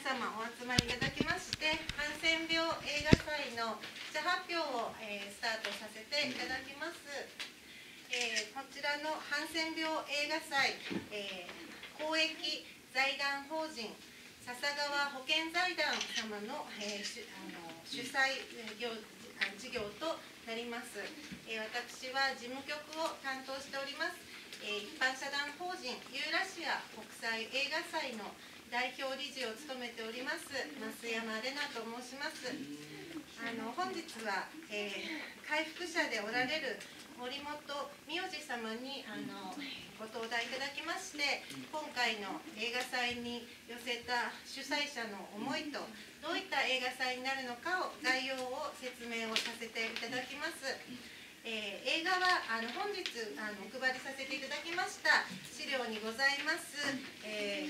様お集まりいただきまして、ハンセン病映画祭の記者発表を、スタートさせていただきます。こちらのハンセン病映画祭、公益財団法人笹川保健財団様の、主催事業となります。私は事務局を担当しております。一般社団法人ユーラシア国際映画祭の代表理事を務めております増山玲奈と申します。本日は、回復者でおられる森本名字様にご登壇いただきまして、今回の映画祭に寄せた主催者の思いとどういった映画祭になるのかを概要を説明をさせていただきます。映画は本日お配りさせていただきました資料にございます、1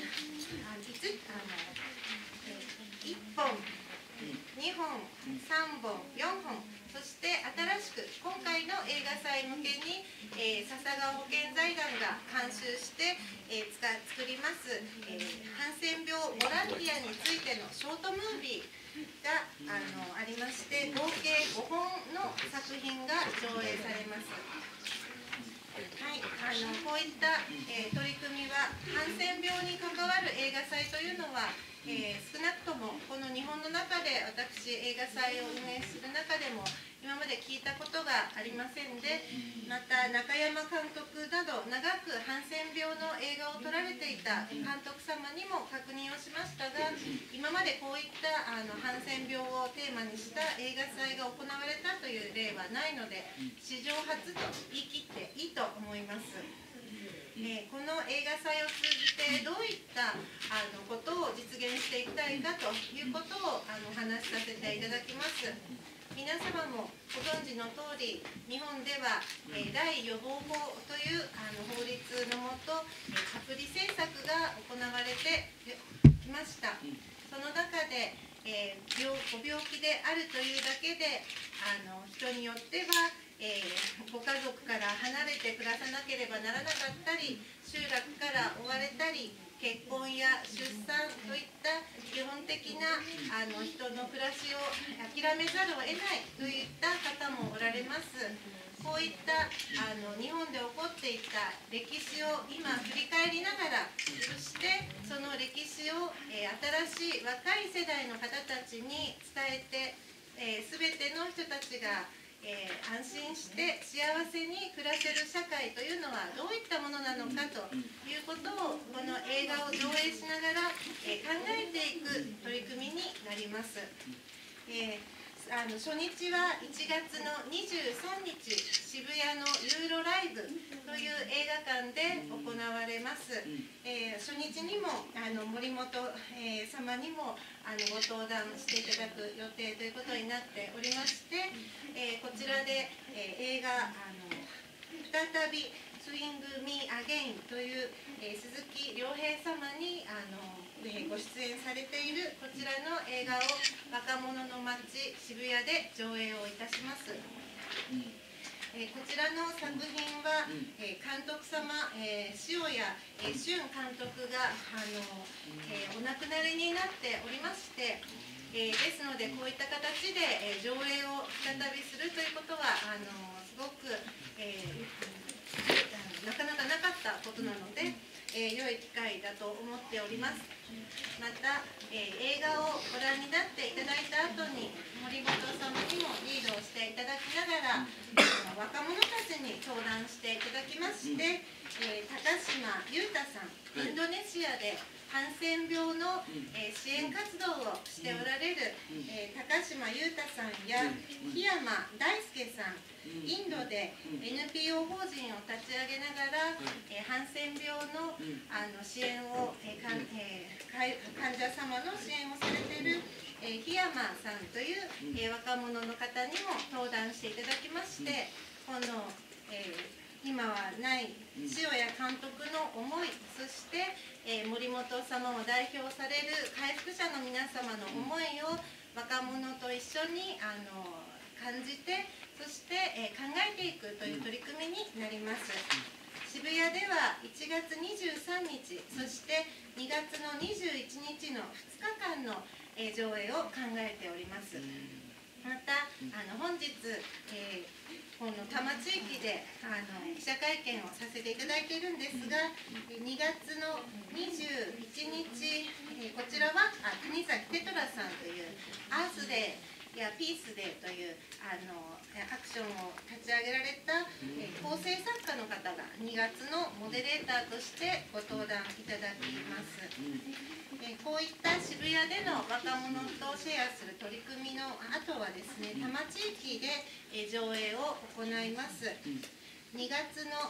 本、2本、3本、4本、そして新しく今回の映画祭向けに、笹川保健財団が監修して、作ります、ハンセン病ボランティアについてのショートムービーがありまして、合計5本の作品が上映されます。はい、こういった、取り組みはハンセン病に関わる映画祭というのは、少なくともこの日本の中で私映画祭を運営する中でも今まで聞いたことがありませんで、また中山監督など長くハンセン病の映画を撮られていた監督様にも確認をしましたが、今までこういったハンセン病をテーマにした映画祭が行われたという例はないので、史上初と言い切っていいと思います。この映画祭を通じてどういったことを実現していきたいかということをお話しさせていただきます。皆様もご存知の通り、日本では大予防法という法律のもと隔離政策が行われてきました。その中でご病気であるというだけで人によってはご家族から離れて暮らさなければならなかったり、集落から追われたり、結婚や出産といった基本的な人の暮らしを諦めざるを得ないといった方もおられます。こういった日本で起こっていた歴史を今振り返りながら、そしてその歴史を新しい若い世代の方たちに伝えて、全ての人たちが安心して幸せに暮らせる社会というのはどういったものなのかということをこの映画を上映しながら考えていく取り組みになります。初日は1月の23日、渋谷のユーロライブという映画館で行われます。初日にも森本様にもご登壇していただく予定ということになっておりまして、こちらで映画「再びスイング・ミー・アゲイン」という鈴木亮平様にご出演されているこちらの映画を若者の街渋谷で上映をいたします。こちらの作品は監督様、塩谷俊監督がお亡くなりになっておりまして、ですのでこういった形で上映を再びするということはすごくなかなかなかったことなので、良い機会だと思っております。また、映画をご覧になっていただいた後に森本様にもリードをしていただきながら若者たちに登壇していただきまして、高島裕太さん、インドネシアでハンセン病の支援活動をしておられる高島裕太さんや檜山大輔さん、インドで NPO 法人を立ち上げながらハンセン病の支援を患者様の支援をされている檜山さんという若者の方にも登壇していただきまして、この今はない塩谷監督の思い、そして森本様を代表される回復者の皆様の思いを若者と一緒に感じて、そして考えていくという取り組みになります。渋谷では1月23日、そして2月の21日の2日間のの上映を考えております。また本日、この多摩地域で記者会見をさせていただいているんですが、2月の21日、こちらは国崎テトラさんというアースデーやピースデーというアクションを立ち上げられた構成作家の方が2月のモデレーターとしてご登壇いただきます。こういった渋谷での若者とシェアする取り組みの後はですね、多摩地域で上映を行います。2月の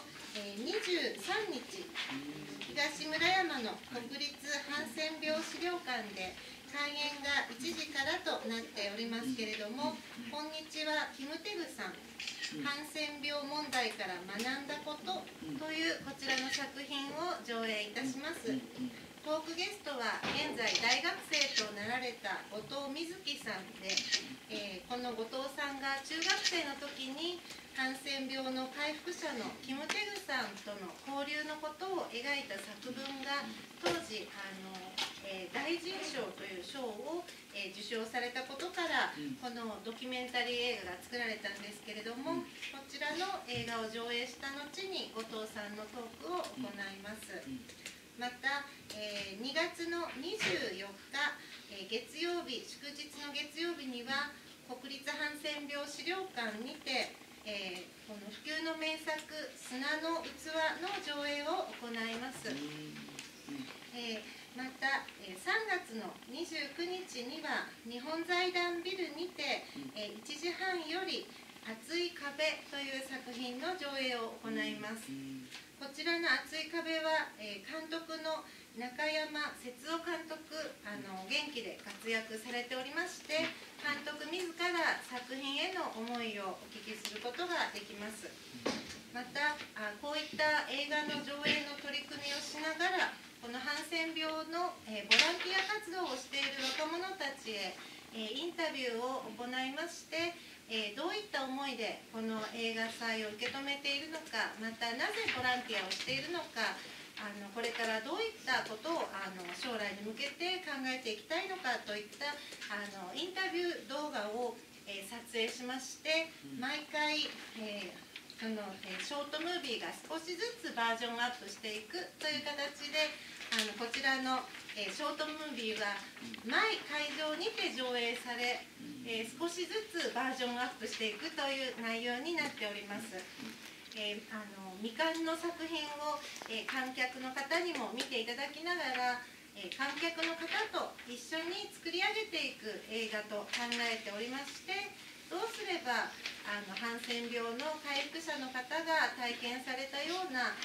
23日、東村山の国立ハンセン病資料館で開演が1時からとなっておりますけれども、こんにちは、キムテグさん、ハンセン病問題から学んだことというこちらの作品を上映いたします。トークゲストは現在大学生となられた後藤瑞希さんで、この後藤さんが中学生の時にハンセン病の回復者のキム・テグさんとの交流のことを描いた作文が当時大臣賞という賞を受賞されたことから、このドキュメンタリー映画が作られたんですけれども、こちらの映画を上映した後に後藤さんのトークを行います。また、2月の24日、月曜日、祝日の月曜日には国立ハンセン病資料館にて、この不朽の名作「砂の器」の上映を行います。また、3月の29日には日本財団ビルにて、1時半より「熱い壁」という作品の上映を行います。こちらの「熱い壁」は、監督の中山節夫監督、元気で活躍されておりまして、監督自ら作品への思いをお聞きすることができます。またこういった映画の上映の取り組みをしながら、このハンセン病のボランティア活動をしている若者たちへインタビューを行いまして、どういった思いでこの映画祭を受け止めているのか、またなぜボランティアをしているのか、これからどういったことを将来に向けて考えていきたいのかといったインタビュー動画を撮影しまして、毎回そのショートムービーが少しずつバージョンアップしていくという形で、こちらのショートムービーは毎会場にて上映され、少しずつバージョンアップしていくという内容になっております。未完の作品を観客の方にも見ていただきながら、観客の方と一緒に作り上げていく映画と考えておりまして、どうすればハンセン病の回復者の方が体験されたような、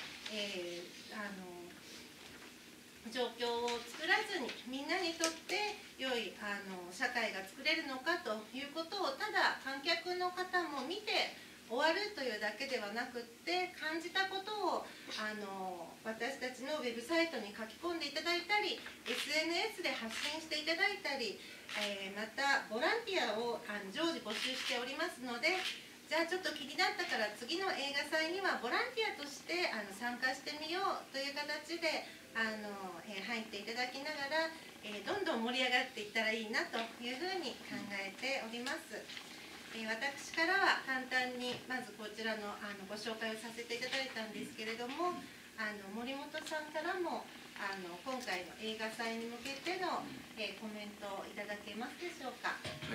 状況を作らずにみんなにとって良い社会が作れるのかということを、ただ観客の方も見て終わるというだけではなくって、感じたことを私たちのウェブサイトに書き込んでいただいたり、 SNS で発信していただいたり、またボランティアを常時募集しておりますので、じゃあちょっと気になったから次の映画祭にはボランティアとして参加してみようという形で入っていただきながら、どんどん盛り上がっていったらいいなというふうに考えております。私からは簡単にまずこちらのご紹介をさせていただいたんですけれども、森本さんからも今回の映画祭に向けてのコメントをいただけますでしょうか。 はい、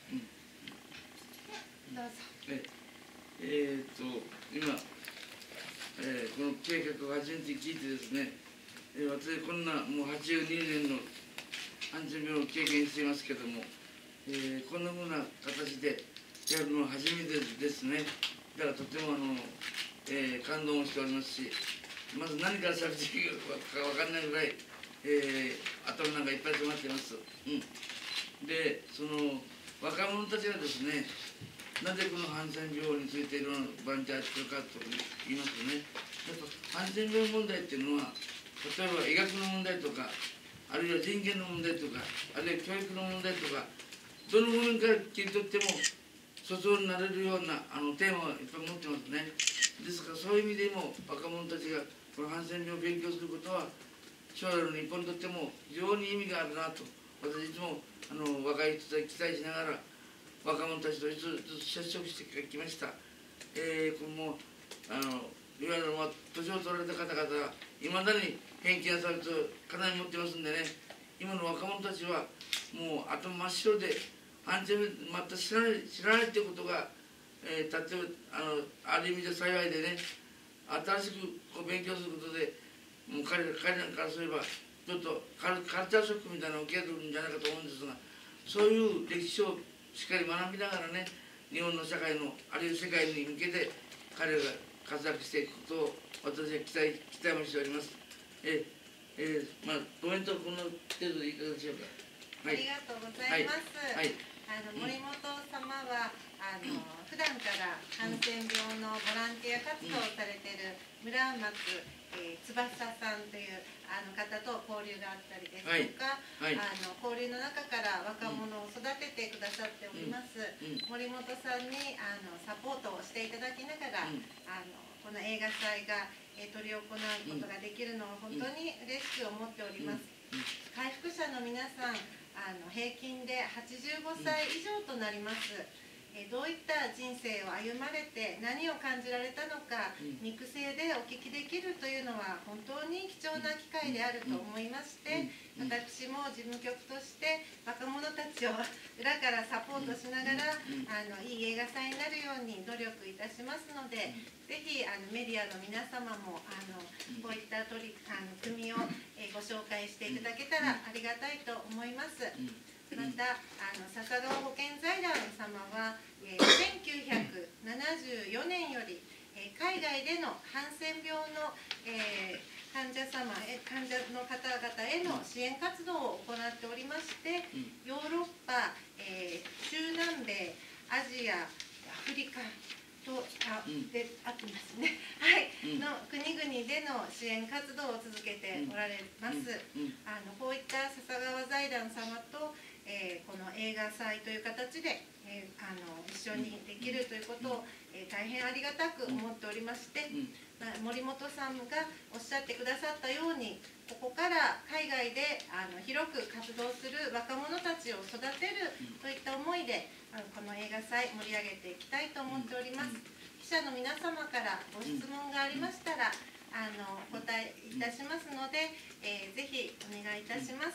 どうぞ。 今、この計画を初めて聞いてですね、私こんなもう82年のハンセン病を経験していますけども、こんなふうな形でやるのは初めてですね。だからとても感動しておりますし、まず何からしゃべっていいか分かんないぐらい、頭の中いっぱい詰まっています。で、その若者たちがですね、なぜこのハンセン病についていろんなボランティアをしているかと言いますとね、ハンセン病問題っていうのは、例えば医学の問題とか、あるいは人権の問題とか、あるいは教育の問題とか、どの部分から切り取っても訴訟になれるようなテーマをいっぱい持ってますね。ですからそういう意味でも若者たちがこのハンセン病を勉強することは将来の日本にとっても非常に意味があるなと私いつも若い人たち期待しながら若者たちとずっと接触してきました。これもいわゆる年を取られた方々はいまだに偏見差別をかなり持ってますんでね、今の若者たちはもう頭真っ白でアンチ全く知らないっていうことが、例えばある意味で幸いでね、新しく勉強することでもう彼らからすればちょっとカルチャーショックみたいなのを受けるんじゃないかと思うんですが、そういう歴史をしっかり学びながらね、日本の社会のあるいは世界に向けて彼らが活躍していくことを私は期待もしております。コメントはこの程度でいかがでしょうか。 ありがとうございます。森本様は普段からハンセン病のボランティア活動をされている村松翼さんという方と交流があったりですとか、交流の中から若者を育ててくださっております、森本さんにサポートをしていただきながら、この映画祭が執り行うことができるのを本当に嬉しく思っております。回復者の皆さん、平均で85歳以上となります。どういった人生を歩まれて何を感じられたのか、肉声でお聞きできるというのは本当に貴重な機会であると思いまして、私も事務局として若者たちを裏からサポートしながらいい映画祭になるように努力いたしますので、ぜひメディアの皆様もこういった組をご紹介していただけたらありがたいと思います。また笹川保健財団様は1974年より海外でのハンセン病の患者の方々への支援活動を行っておりまして、ヨーロッパ、中南米、アジア、アフリカとであってますね、の国々での支援活動を続けておられます。こういった笹川財団様とこの映画祭という形で、一緒にできるということを、大変ありがたく思っておりまして、森本さんがおっしゃってくださったように、ここから海外で広く活動する若者たちを育てるといった思いでこの映画祭盛り上げていきたいと思っております。記者の皆様からご質問がありましたらお答えいたしますので、ぜひお願いいたします。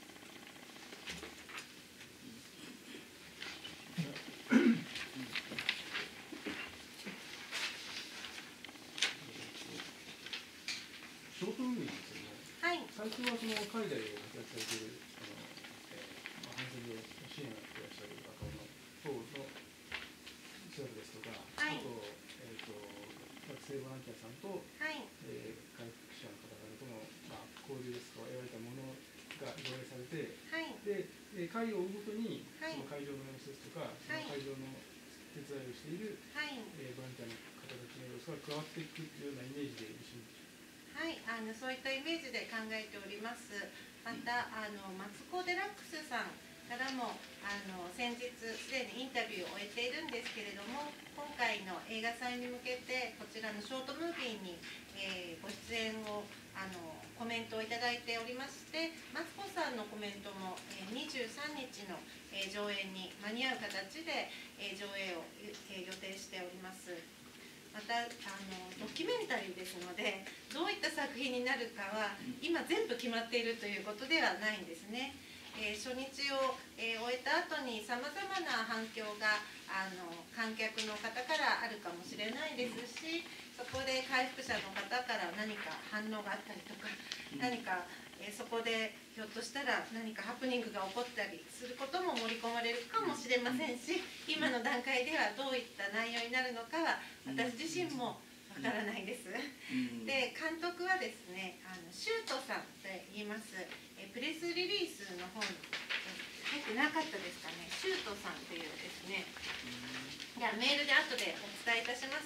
ショートムービーですよね。最初は海外で活躍されているハンセン病支援をしていらっしゃる若者等の姿ですとか、あと学生ボランティアさんと、回復者の方々との、交流ですとか言われたものが上映されて、で会を追うごとにその会場の様子ですとか、その会場の手伝いをしている、ボランティアの方たちの様子が加わっていくようなイメージで一緒に。 そういったイメージで考えております。またマツコ・デラックスさんからも先日すでにインタビューを終えているんですけれども、今回の映画祭に向けてこちらのショートムービーに、ご出演をコメントをいただいておりまして、マツコさんのコメントも23日の上映に間に合う形で上映を予定しております。またドキュメンタリーですので、どういった作品になるかは今全部決まっているということではないんですね。初日を終えた後にさまざまな反響が観客の方からあるかもしれないですし、そこで回復者の方から何か反応があったりとか、何かそこでひょっとしたら何かハプニングが起こったりすることも盛り込まれるかもしれませんし、今の段階ではどういった内容になるのかは私自身もわからないです。で、監督はですね、シュートさんと言います。プレスリリースの方に入ってなかったですかね。シュートさんというですね、じゃあメールで後でお伝えいたします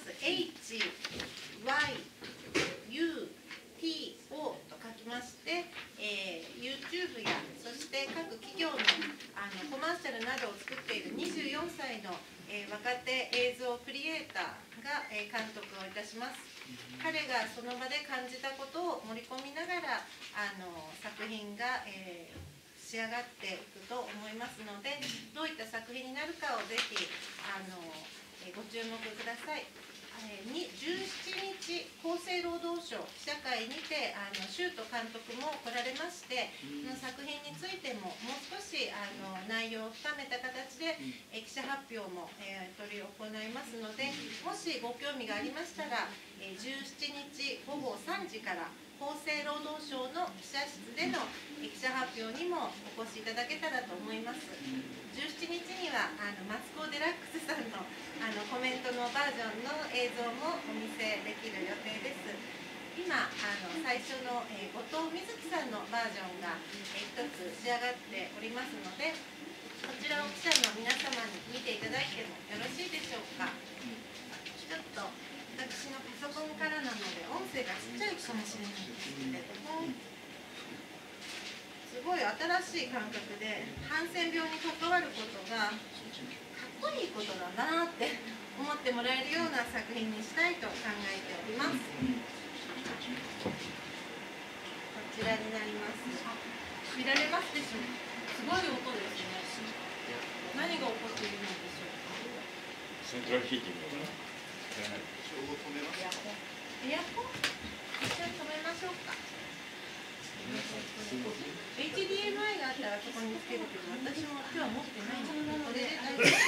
。HYUTO と書きまして、YouTube やそして各企業のコマーシャルなどを作っている24歳の、若手映像クリエイターが、監督をいたします。彼がその場で感じたことを盛り込みながら作品が、仕仕上がっていくと思いますので、どういった作品になるかをぜひご注目ください。17日、厚生労働省記者会にて周斗監督も来られまして、その作品についてももう少し内容を深めた形で記者発表も執り行いますので、もしご興味がありましたら17日午後3時から厚生労働省の記者室での記者発表にもお越しいただけたらと思います。17日にはマツコ・デラックスさんのコメントのバージョンの映像もお見せできる予定です。今最初の後藤瑞希さんのバージョンが一つ仕上がっておりますので、こちらを記者の皆様に見ていただいてもよろしいでしょうか。ちょっと私のパソコンからなので音声がちっちゃいかもしれないんですけれども、すごい新しい感覚でハンセン病に関わることがかっこいいことだなって思ってもらえるような作品にしたいと考えております。こちらになります。見られますでしょうか。すごい音ですね。何が起こっているのでしょうか。 セントラルヒーティングかな。 エアコン一緒に止めましょうか。HDMI があったらそこにつけるけど、私も今日は持ってないので、これで大丈夫です。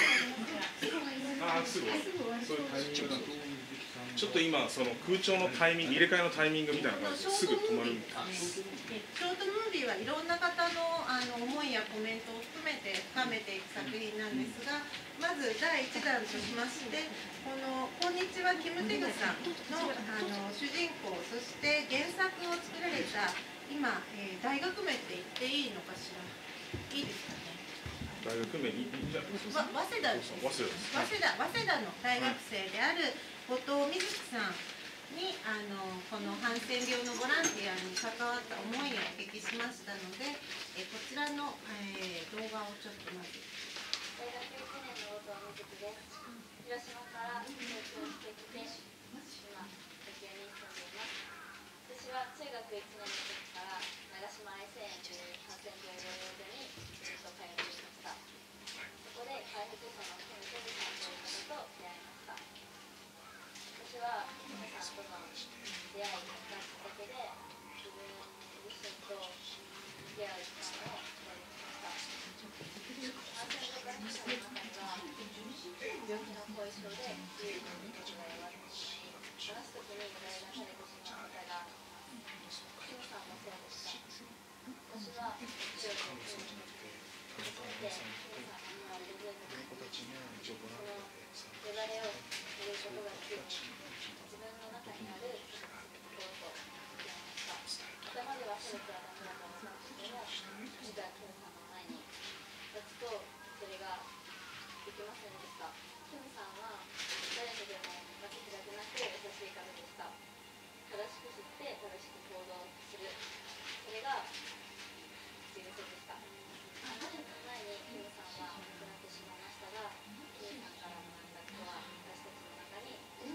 ああ、すぐ。そういうタイミングだと。ちょっと今その空調のタイミング、入れ替えのタイミングみたいな感じですぐ止まる。 ショートムービーはいろんな方の思いやコメントを含めて深めていく作品なんですが、まず第1弾としまして、この「こんにちはキム・テグさんの」主人公、そして原作を作られた今、大学名って言っていいのかしら。いいですかね。 大学名いいんじゃないですか。 早稲田です。早稲田の大学生である後藤瑞希さんにこのハンセン病のボランティアに関わった思いをお聞きしましたので、こちらの、動画をちょっとまず。 大学1年の後藤瑞希です。広島から上京してきて、今、東京に住んでいます。私は中学1年の時から長島愛生園というハンセン病療養所にずっと通っていました。そこで開発者のキム・テグさんという方と出会いました。私はキムさんとの出会いがきっかけで自分自身と向き合う時間を取りました。ハンセン病学者の中には病気の後遺症で自由に動きが弱ってしまい、話す時に話題がされてしまう方がキムさんもそうでした。私は強く見て、キムさんの周りでそのよだれを入れることができる自分の中にある心と向き合いました。頭ではそれてはダメだと思ったんですけども、実はキムさんの前に立つとそれができませんでした。キムさんは誰とでも負けず嫌いなく優しい方でした。正しく知って正しく行動する、それが人生でした。何年も前にキムさんは亡くなってしまいましたが、キムさんから学んだことは私たちの中にキム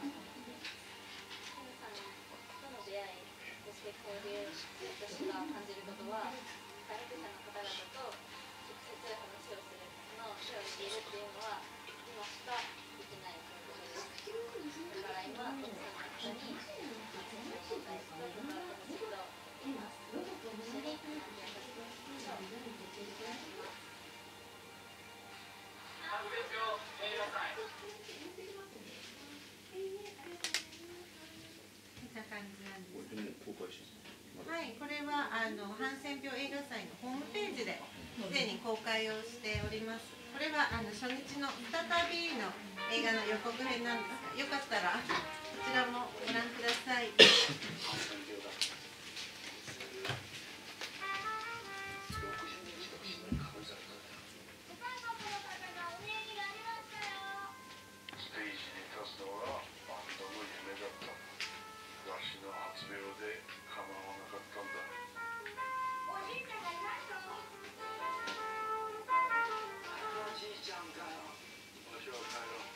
さんとの出会い、そして交流、私が感じることは、開発者の方々と直接話をする、その手を握るっていうのは今しかできないことです。だから今、たくさんの方に感染症の対策を関わってほしいと言います。一緒に向き合っていきましょう。 こんな感じなんです。はい、これはハンセン病映画祭のホームページですでに公開をしております。これは初日の再びの映画の予告編なんですが、よかったらこちらもご覧ください。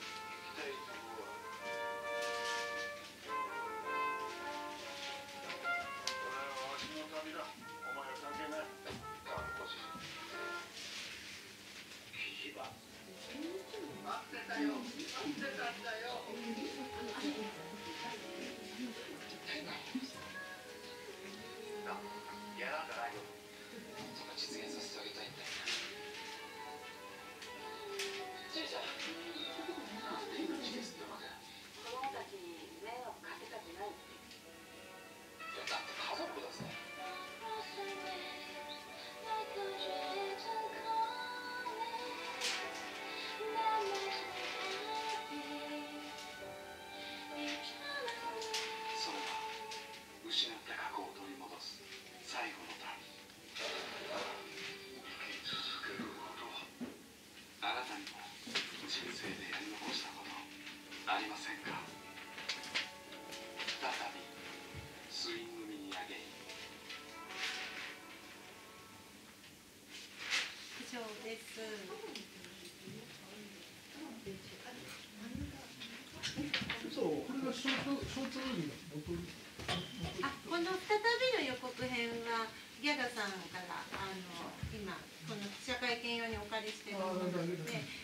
おそう、これがショートムービーの元。 この再びの予告編はギャガさんから今この記者会見用にお借りしているもので、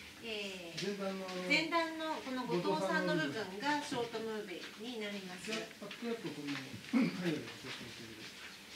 前段のこの後藤さんの部分がショートムービーになります。 バックアップこの海外で活躍している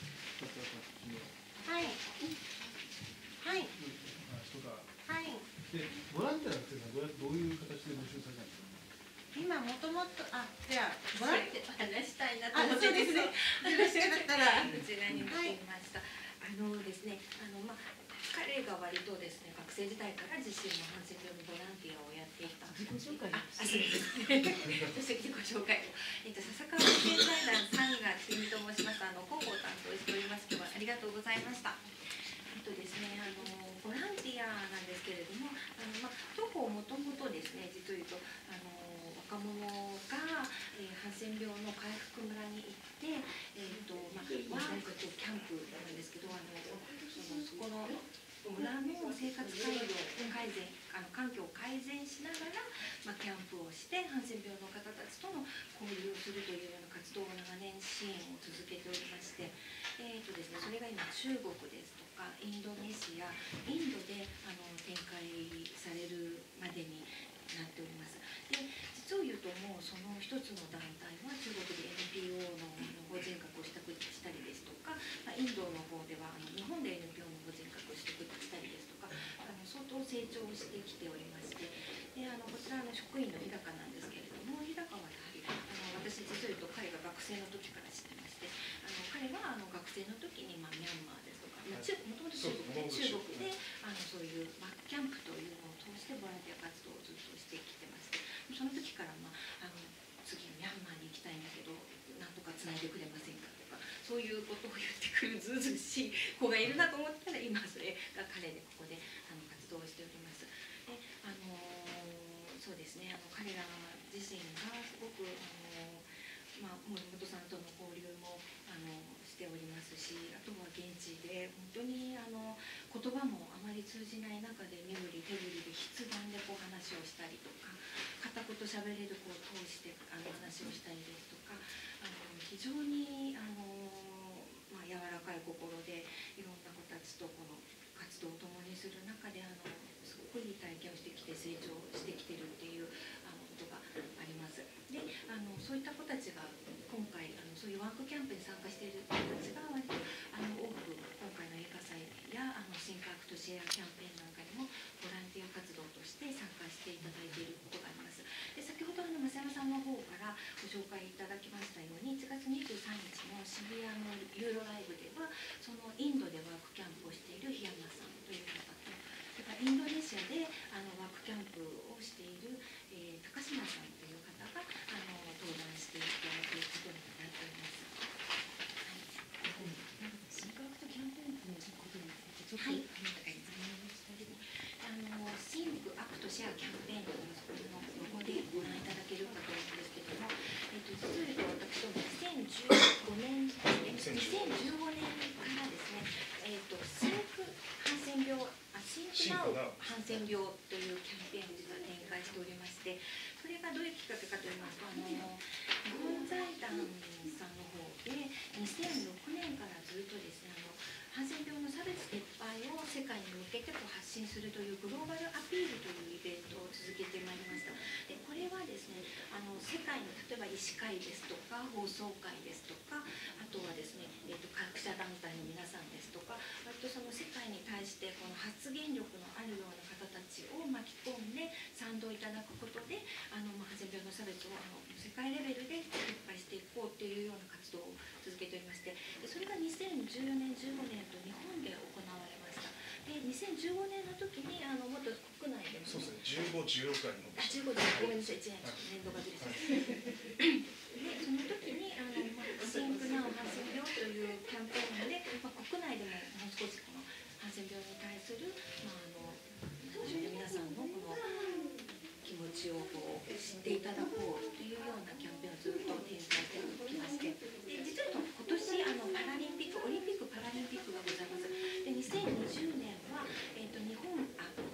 はいはい人が、 はいでボランティアの人がどういう形で募集されたんですか。 今もともとじゃあボランティア話したいなと思ってですね。よろしかったらこちらに来ていました。ですね、彼が割とですね、学生時代から自身のハンセン病のボランティアをやっていた。 自己紹介。 そうですね。そして自己紹介を。笹川保健財団さんが君と申します。広報を担当しております。今日はありがとうございました。ですね、ボランティアなんですけれども、当方もともとですね、実を言うと若者が、ハンセン病の回復村に行って、ワークとキャンプなんですけど、そこの村の生活改善、環境を改善しながら、キャンプをしてハンセン病の方たちとの交流をするというような活動を長年支援を続けておりまして、ですね、それが今中国ですとかインドネシア、インドで展開されるまでになっております。で、実を言うともうその一つの団体は中国で NPO の法人格をしたりですとか、インドの方では日本で NPO の法人格をしたりですとか、相当成長してきておりまして、でこちらの職員の日高なんですけれども、日高はやはり私実を言うと彼が学生の時から知ってまして、彼は学生の時にミャンマーですとか、もともと中国でそういうキャンプというのを通してボランティア活動をずっとしてきてまして、その時から次ミャンマーに行きたいんだけどなんとかつないでくれませんかとか、そういうことを言ってくるずうずうしい子がいるなと思ったら、今それが彼でここで活動をしております。でそうですね、彼ら自身がすごく森本さんとの交流もしておりますし、あとは現地で本当に言葉もあまり通じない中で身振り手振りで筆談で話をしたりとか、片言しゃべれる子を通して話をしたりですとか、非常に柔らかい心でいろんな子たちとこの活動を共にする中ですごくいい体験をしてきて成長してきてるっていうことがあります。でそういった子たちが今回そういうワークキャンプに参加している子たちが割と多く今回の映画祭やシンクアクトシェアキャンペーンなんかにもボランティア活動として参加していただいていることがあります。で先ほど増山さんの方からご紹介いただきましたように、1月23日の渋谷のユーロライブではそのインドでワークキャンプをしている檜山さんという方と、それからインドネシアでワークキャンプをしている、高島さんという方が登壇していただくことになっております。 シンクアクトキャンペーンということについてちょっと、 シンクアクトシェアキャンペーンというそこのロゴでご覧いただけるかと思うんですけれども、実を言うと私ども2015年からですね、シンクハンセン病シンクナウハンセン病というキャンペーンを実は展開しておりまして、それがどういうきっかけかといいますと、日本財団さんの方で2006年からずっとですね、ハンセン病の差別撤廃を世界に向けて発信するというグローバルアピールというイベントを続けてまいりました。でこれはですね、世界の例えば医師会ですとか放送会ですとか、あとはですね、科学者団体の皆さんですとか、割とその世界に対してこの発言力のあるような方たちを巻き込んで賛同いただくことで、ハンセン病の差別を世界レベルで撤廃していこうというような活動を続けておりまして、でそれが2014年15年と日本で行われました。で2015年の時にもっと国内でも、 そうですね、15、16回の 15でごめんなさい、1年度がずれちゃってでその時にシンクナウハンセン病というキャンペーンで、国内でももう少しこのハンセン病に対する、皆さんのこの気持ちを知っていただこうというようなキャンペーンをずっと展開してきまして、で実は今年パラリンピック、オリンピック・パラリンピックがございます。で2020年は、日本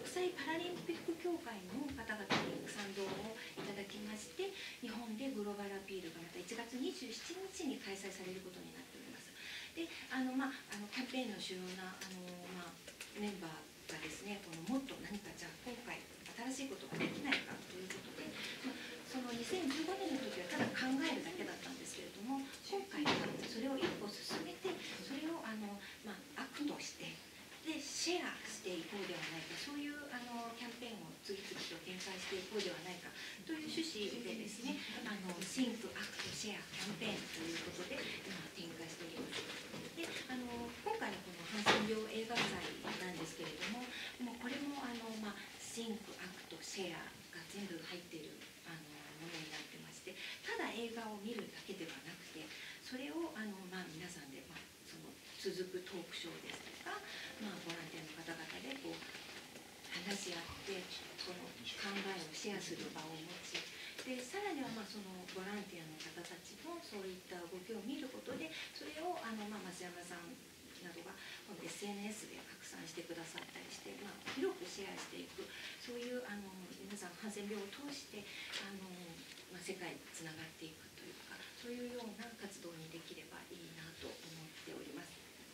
ペーンの主要なメンバーがですね、このもっと何かじゃあ今回新しいことができないかということで、その2015年の時はただ考えるだけだったんですけれども、今回はそれを一歩進めて、それをアクトしてでシェアしていこうではないか、そういうキャンペーンを次々と展開していこうではないかという趣旨でですね、シンクアクトシェアキャンペーンということで今展開しております。で今回のこのハンセン病映画祭なんですけれども、もうこれもシンクアクトシェアが全部入っているものになってまして、ただ映画を見るだけではなくて、それを皆さんで、その続くトークショーですとか、ボランティアの方々でこう話し合ってこの考えをシェアする場を持ち、でさらにはそのボランティアの方たちのそういった動きを見ることで、それを増山さんなどがこの SNS で拡散してくださったりして、広くシェアしていく、そういう皆さんハンセン病を通して世界につながっていくというか、そういうような活動にできればいいなと思っております。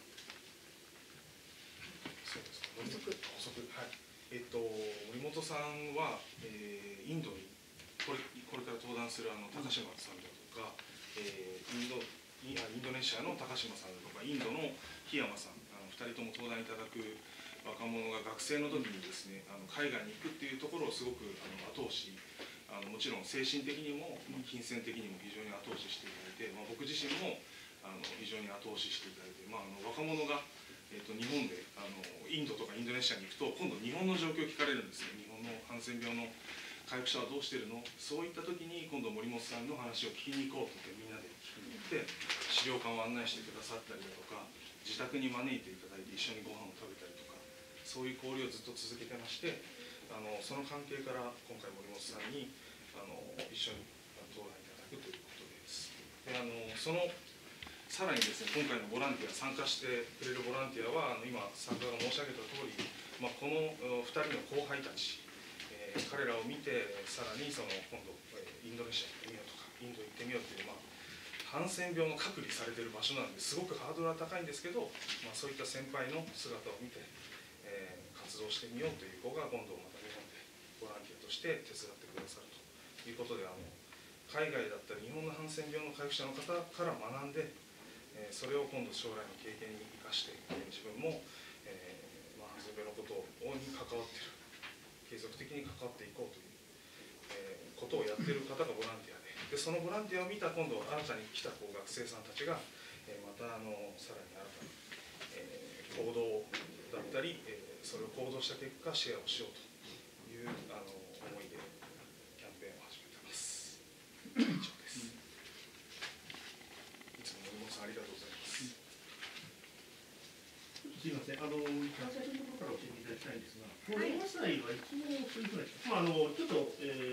そうですね。補足、はい。森本さんは、インドにこれから登壇する高島さんだとか、インドネシアの高島さんだとか、インドの檜山さん、2人とも登壇いただく若者が学生の時にですね、海外に行くっていうところをすごく後押し、もちろん精神的にも金銭的にも非常に後押ししていただいて、僕自身も非常に後押ししていただいて、若者が日本でインドとかインドネシアに行くと今度日本の状況を聞かれるんですね。日本のハンセン病の回復者はどうしてるの、そういった時に今度森本さんの話を聞きに行こうとみんなで聞きに行って資料館を案内してくださったりだとか、自宅に招いていただいて一緒にご飯を食べたりとか、そういう交流をずっと続けてまして、その関係から今回森本さんに一緒に登壇いただくということです。でさらにですね、今回のボランティア参加してくれるボランティアは今作家が申し上げた通り、この2人の後輩たち、彼らを見てさらに今度インドネシア行ってみようとかインド行ってみようという、ハンセン病の隔離されている場所なんですごくハードルは高いんですけど、そういった先輩の姿を見て、活動してみようという子が今度また日本でボランティアとして手伝ってくださるということで、海外だったり日本のハンセン病の回復者の方から学んで、それを今度将来の経験に生かして自分も、ハンセン病のことに関わっている、継続的に関わっていこうという、ことをやっている方がボランティアで、そのボランティアを見た今度新たに来た学生さんたちが、またさらに新たに、行動だったり、それを行動した結果シェアをしようという思いでキャンペーンを始めています。以上です。いつも森本さんありがとうございます。 すみません、一番最初のところから教えていただきたいんですが、この映画祭はいつもそういうふうな、ちょっと、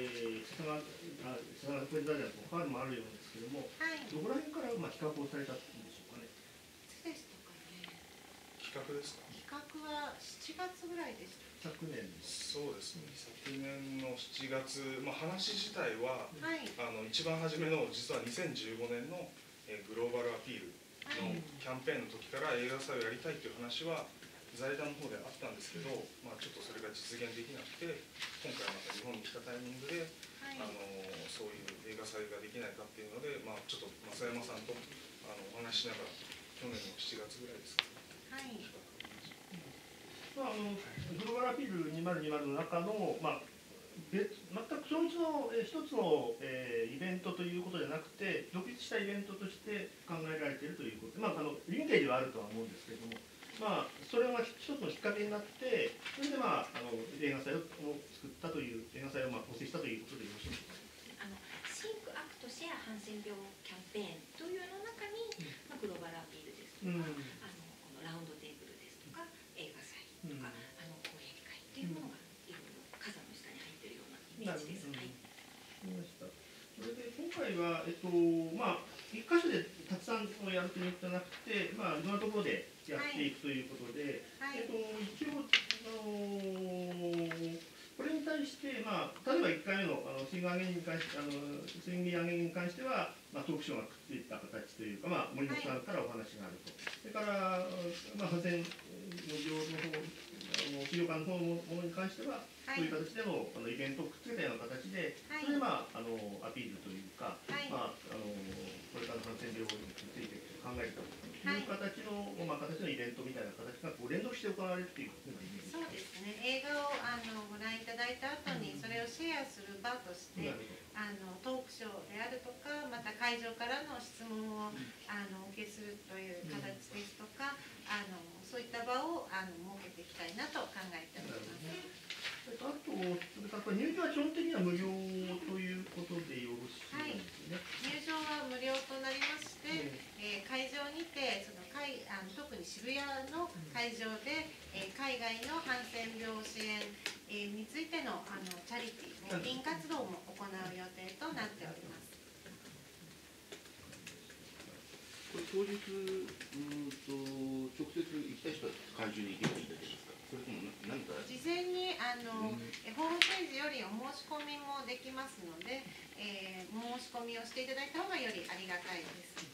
佐賀コインダジャーとファールもあるようですけれども、どこら辺から企画をされたんでしょうかね。 いつでしたかね。 企画ですか。 企画は7月ぐらいでした。 昨年そうですね。昨年の7月、話自体は、一番初めの実は2015年のグローバルアピールのキャンペーンの時から映画祭をやりたいという話は財団の方であったんですけど、ちょっとそれが実現できなくて、今回また日本に来たタイミングで、そういう映画祭ができないかっていうので、ちょっと増山さんとお話ししながら去年の7月ぐらいですかね。 グローバルアピール2020の中の、全くその一つの、イベントということじゃなくて、独立したイベントとして考えられているということで、リンケージはあるとは思うんですけれども、それが一つのきっかけになって、それで映画祭を作ったという、映画祭を構成したということでよろしいでしょうか。 シンクアクトシェアハンセン病キャンペーンというの中に、グローバルアピールですとか、このラウンドテーブルですとか、映画祭とか、講演会っていうものがいろいろ傘の下に入っているようなイメージです。 それで今回は、一箇所でたくさんやるというんじゃなくて、いろんなところでやっていくということで、一応、これに対対して、例えば1回目の審議上げに関しては、トークショーがくっついた形というか、森本さんからお話があると、それから、保全無料の方企業間の方のものに関しては、そういう形でのイベントをくっつけたような形で、それでアピールというか、これからのハンセン病について考えるという形のイベントみたいな形が連動して行われるというようなイメージ。 そうですね。映画をご覧いただいた後にそれをシェアする場として、トークショーであるとか、また会場からの質問をお受けするという形ですとか、そういった場を設けていきたいなと考えております。 あと、それから入場は基本的には無料ということでよろしいですね。 入場は無料となりまして、会場にて特に渋谷の会場で、海外のハンセン病支援、についてのチャリティー募金活動も行う予定となっております。 これ当日直接行きたい人は会場に行けばいいだけですか。それとも何か事前にホームページよりお申し込みもできますので、申し込みをしていただいた方がよりありがたいです。